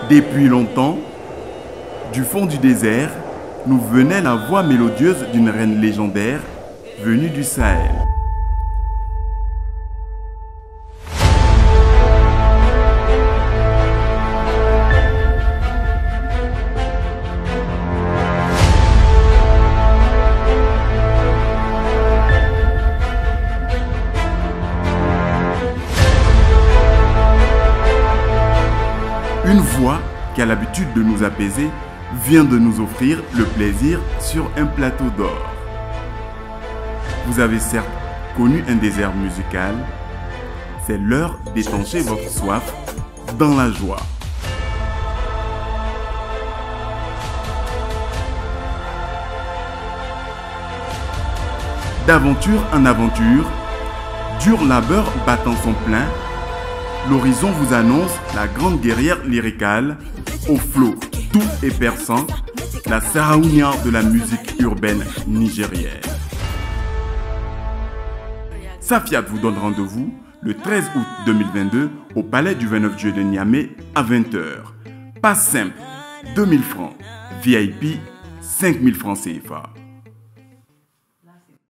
Depuis longtemps, du fond du désert, nous venait la voix mélodieuse d'une reine légendaire venue du Sahel. Une voix qui a l'habitude de nous apaiser vient de nous offrir le plaisir sur un plateau d'or. Vous avez certes connu un désert musical, c'est l'heure d'étancher votre soif dans la joie. D'aventure en aventure, dur labeur battant son plein, l'horizon vous annonce la grande guerrière lyricale, au flot doux et perçant, la Saraounia de la musique urbaine nigérienne. Safiat vous donne rendez-vous le 13 août 2022 au Palais du 29 juillet de Niamey à 20 h. Passe simple, 2000 francs. VIP, 5000 francs CFA.